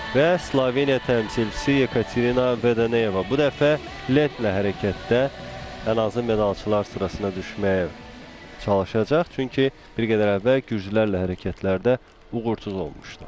və Sloveniya təmsilçisi Yekaterina Vedaneyeva bu dəfə lentlə hərəkətdə ən azı medalçılar sırasına düşməyə çalışacaq. Çünki bir qədər əvvəl gürcülərlə hərəkətlərdə uğursuz olmuşdu.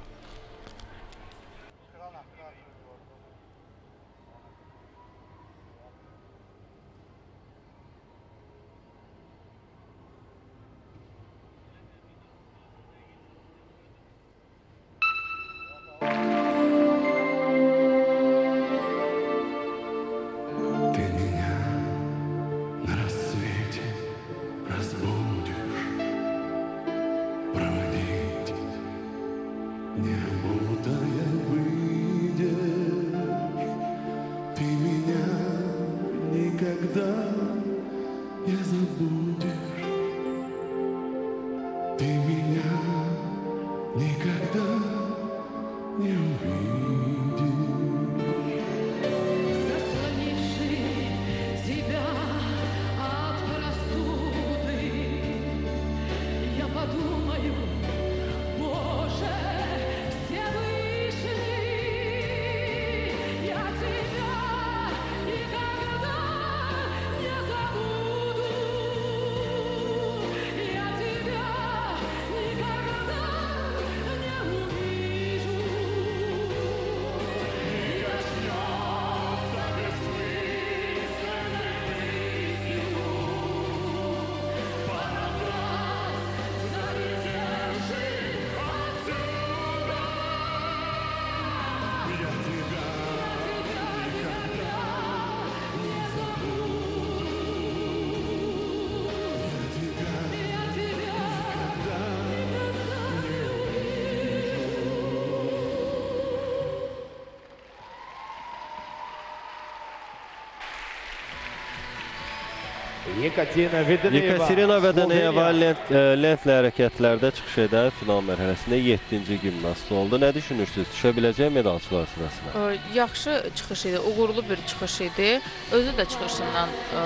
Yekaterina Vedaneyeva lentlə hərəkətlərdə çıxış edən final mərhələsində 7-ci gimnast oldu. Nə düşünürsünüz? Düşə biləcək medalçılar sırasına? Yaxşı çıxış idi, uğurlu bir çıxış idi. Özü də çıxışından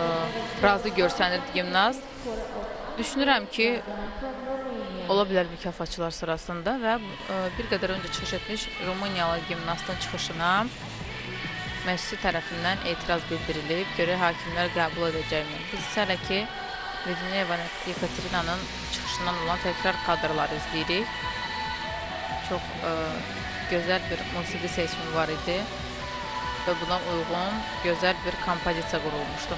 razı görsənirdi gimnast. Düşünürəm ki, ola bilər mükafatçılar sırasında və bir qədər öncə çıxış etmiş Rumıniyalı gimnastın çıxışına məşqçi tərəfindən etiraz bildirilib, görək hakimlər qəbul edəcəkmi? Biz hələ ki, Vedaneyeva Yekaterinanın çıxışından olan təkrar kadrları izləyirik. Çox gözəl bir musiqi seçimi var idi və buna uyğun gözəl bir kompozisiya qurulmuşdu.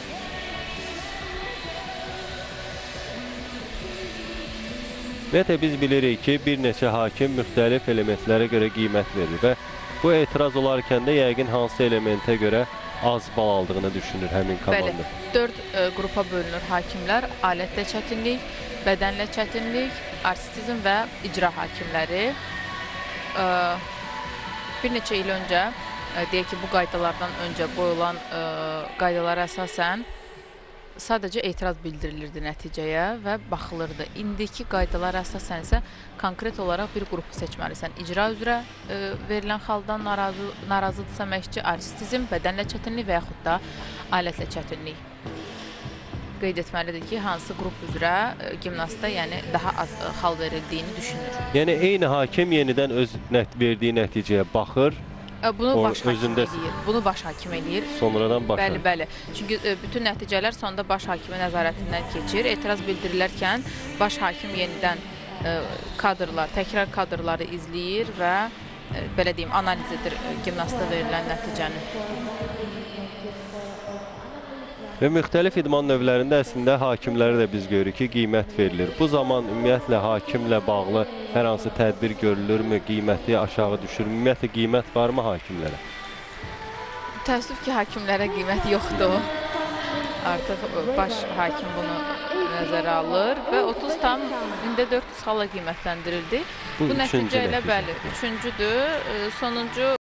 Ümumiyyətlə biz bilirik ki, bir neçə hakim müxtəlif elementlərə görə qiymət verir və bu etiraz olarkən də yəqin hansı elementə görə az bal aldığını düşünür həmin komanda. Bəli, 4 qrupa bölünür hakimlər. Alətlə çətinlik, bədənlə çətinlik, artistizm və icra hakimləri. Bir neçə il öncə, deyək ki, bu qaydalardan öncə qoyulan qaydalara əsasən sadəcə etiraz bildirilirdi nəticəyə və baxılırdı. İndiki qaydalara əsasən isə konkret olaraq bir qrupu seçməlisən. İcra üzrə verilən xaldan narazıdırsa məşqçi, artistizm, bədənlə çətinlik və yaxud da alətlə çətinlik. Qeyd etməlidir ki, hansı qrup üzrə gimnasta daha az xal verildiğini düşünür. Yəni eyni hakim yenidən öz verdiyi nəticəyə baxır. Bunu baş hakim eləyir. Bunu baş hakim eləyir. Sonradan baş hakim. Bəli. Çünki bütün nəticələr sonunda baş hakimin nəzarətindən keçir. Etiraz bildirilərkən baş hakim yenidən təkrar kadrları izləyir və belə deyim, analiz edir gimnasta verilən nəticəni. Və müxtəlif idman növlərində əslində hakimlərə də biz görürük ki, qiymət verilir. Bu zaman ümumiyyətlə hakimlə bağlı hər hansı tədbir görülürmü, qiyməti aşağı düşür? Ümumiyyətlə qiymət varmı hakimlərə? Təəssüf ki, hakimlərə qiymət yoxdur. Artıq baş hakim bunu nəzərə alır və 30,400 xalla qiymətləndirildi. Bu nəticə ilə, bəli, üçüncüdür. Sonuncu